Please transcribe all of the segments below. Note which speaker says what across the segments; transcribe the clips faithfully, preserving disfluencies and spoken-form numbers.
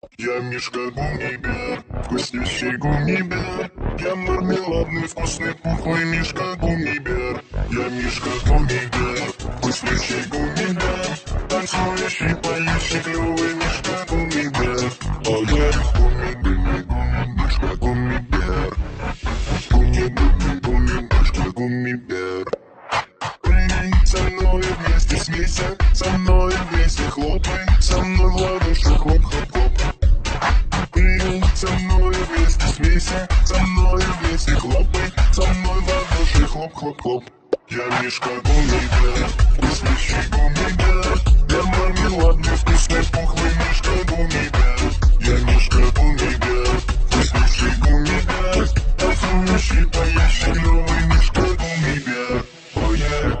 Speaker 1: Я Мишка Гуммибер, вкуснющий гуммибер. Я мармеладный, вкусный, пухлый Мишка Гуммибер. Я Мишка Гуммибер, вкуснющий гуммибер. Танцующий, поющий, клёвый Мишка Гуммибер. О, я Гуммибер, Мишка Гуммибер. Гуммибер, Гуммибер, Гуммибер. Прыгай со мной вместе, смейся, со мной вместе хлопай, со мной в ладоши хлоп-хлоп-хлоп. Прыгай со мной вместе, смейся, со мной вместе хлопай, со мной в ладоши хлоп-хлоп-хлоп. Я Мишка Гуммибер, вкуснющий гуммибер. Я мармеладный, вкусный, пухлый Мишка Гуммибер. Я Мишка Гуммибер, вкуснющий гуммибер. Танцующий, поющий, клёвый Мишка Гуммибер. Oh yeah,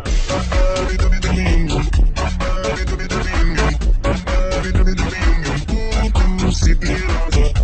Speaker 1: вкуси природа.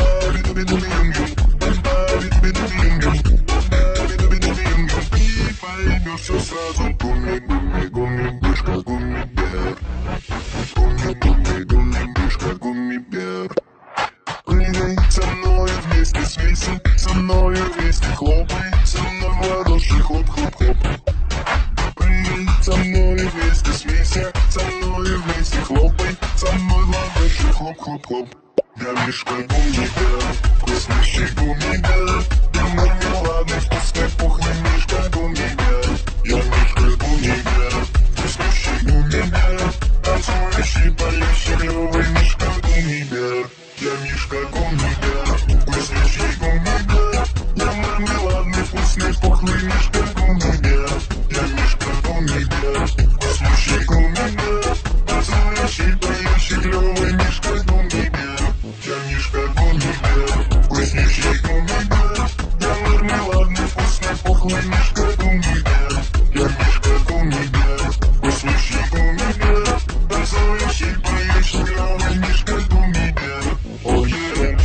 Speaker 1: И поймешь все сразу. Гумми, гумми, гумми, Мишка Гуммибер. Гумми, гумми, гумми, Мишка Гуммибер. Прыгай со мной вместе, смейся, со мной вместе хлопай, со мной в ладоши хлоп-хлоп-хлоп. Прыгай со мной вместе, смейся, со мной вместе хлопай, со мной в ладоши хлоп-хлоп-хлоп. Я Мишка Гуммибер, вкуснющий гуммибер. Я мармеладный, вкусный, пухлый Мишка Гуммибер. Я Мишка Гуммибер, вкуснющий гуммибер. Танцующий, поющий, клёвый Мишка Гуммибер. Я Мишка Гуммибер, вкуснющий гуммибер. Я мармеладный, вкусный, пухлый Мишка Гуммибер. Я Мишка Гуммибер, вкуснющий гуммибер. Танцующий, поющий, клёвый Мишка Гуммибер. Я Мишка Гуммибер, вкуснющий гуммибер. Я мармеладный, вкусный, пухлый Мишка Гуммибер. Я Мишка Гуммибер, вкуснющий гуммибер. Танцующий, поющий, клёвый Мишка Гуммибер. Oh yeah.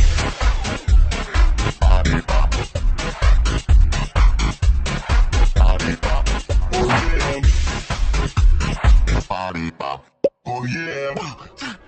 Speaker 1: Party pop. Party pop. Oh yeah. Party pop. Oh yeah.